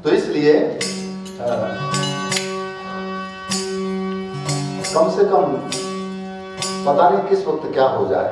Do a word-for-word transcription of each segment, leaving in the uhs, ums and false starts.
तो इसलिए आ, कम से कम पता नहीं किस वक्त क्या हो जाए,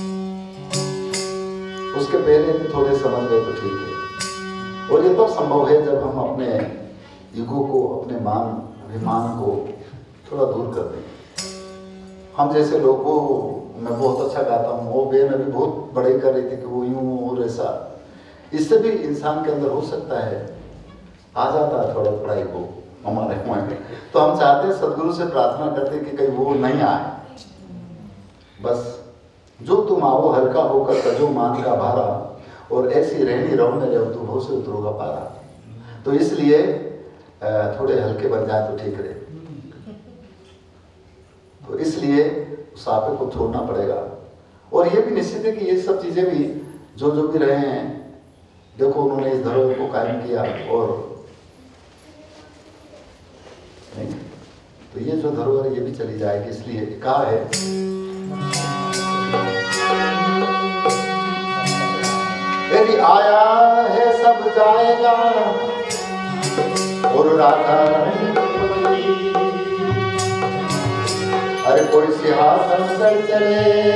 उसके पहले भी थोड़े समझ गए तो ठीक है। और ये तब संभव है जब हम अपने ईगो को, अपने मान अभिमान को थोड़ा दूर कर दें। हम जैसे लोगों, मैं बहुत अच्छा गाता हूँ, वो बहन अभी बहुत बड़े कर रही थी कि वो यूं और ऐसा, इससे भी इंसान के अंदर हो सकता है, आ जाता है थोड़ा थोड़ा ईगो हमारे मन में। तो हम चाहते हैं, सदगुरु से प्रार्थना करते हैं कि कहीं वो नहीं आए। बस जो तुम आओ हल्का होकर तजो मान का भारा, और ऐसी रहनी रहो मेरे अब तू से उतरोगा पारा। तो इसलिए थोड़े हल्के बन जाए तो ठीक रहे। तो इसलिए उस आपे को छोड़ना पड़ेगा। और ये भी निश्चित है कि ये सब चीजें भी जो जो भी रहे हैं, देखो उन्होंने इस धरोहर को कायम किया, और नहीं तो ये जो धरोहर ये भी चली जाएगी। इसलिए कहा है यदि आया है सब जाएगा और राधा अरे कोई सिंहासन पर चले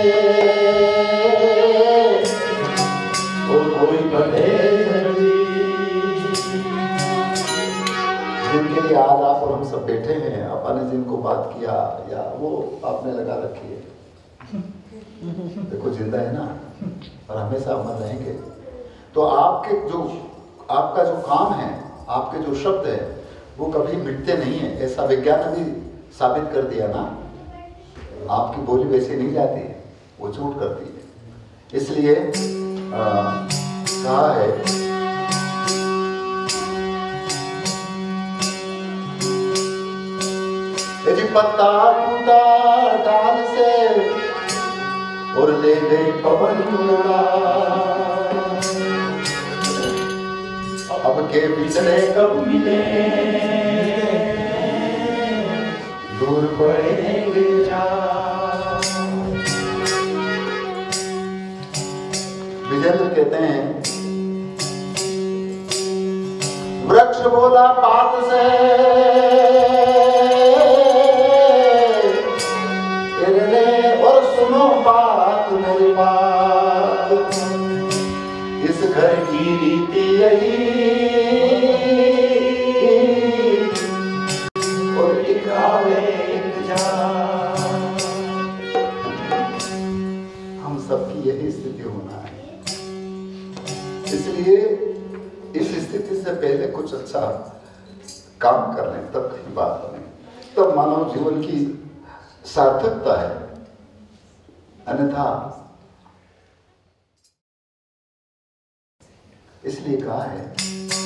और कोई बढ़े, जिनके लिए आज आप और हम सब बैठे हैं, आपने जिनको बात किया या वो आपने लगा रखी है, देखो जिंदा है ना और हमेशा अमर रहेंगे। तो आपके जो आपका जो काम है, आपके जो शब्द है, वो कभी मिटते नहीं है। ऐसा विज्ञान ने भी साबित कर दिया ना। आपकी बोली वैसे नहीं जाती है, वो झूठ करती है। इसलिए कहा है यदि पत्ता टूटा डाल से और ले गए पवन उड़ा, अब के बिछड़े कब मिले दूर पड़ेंगे जा। विजेंद्र कहते हैं वृक्ष बोला पात से और सुनो बात मेरी बात, इस घर की रीति यही और टिकावे हम सबकी यही स्थिति होना है। इसलिए इस स्थिति से पहले कुछ अच्छा काम कर लें, तब कहीं बात बने, तब मानव जीवन की सार्थकता है। अन्यथा इसलिए कहा है